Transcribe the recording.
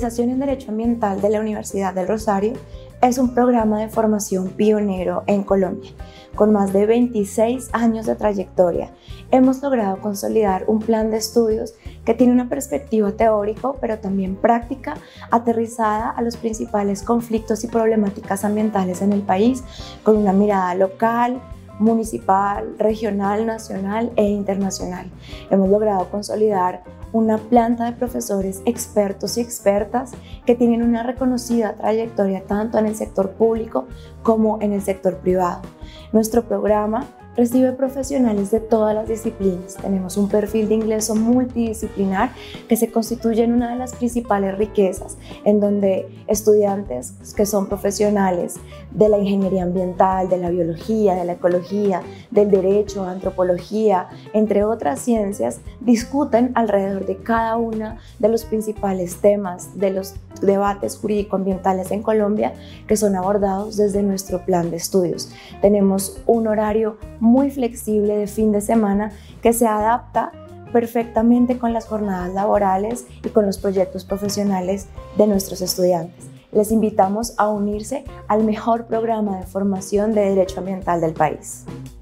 especialización en Derecho Ambiental de la Universidad del Rosario es un programa de formación pionero en Colombia. Con más de 26 años de trayectoria, hemos logrado consolidar un plan de estudios que tiene una perspectiva teórica, pero también práctica, aterrizada a los principales conflictos y problemáticas ambientales en el país, con una mirada local, municipal, regional, nacional e internacional. Hemos logrado consolidar una planta de profesores expertos y expertas que tienen una reconocida trayectoria tanto en el sector público como en el sector privado. Nuestro programa recibe profesionales de todas las disciplinas. Tenemos un perfil de ingreso multidisciplinar que se constituye en una de las principales riquezas, en donde estudiantes que son profesionales de la ingeniería ambiental, de la biología, de la ecología, del derecho, antropología, entre otras ciencias, discuten alrededor de cada uno de los principales temas de los debates jurídico-ambientales en Colombia que son abordados desde nuestro plan de estudios. Tenemos un horario muy flexible de fin de semana que se adapta perfectamente con las jornadas laborales y con los proyectos profesionales de nuestros estudiantes. Les invitamos a unirse al mejor programa de formación de Derecho Ambiental del país.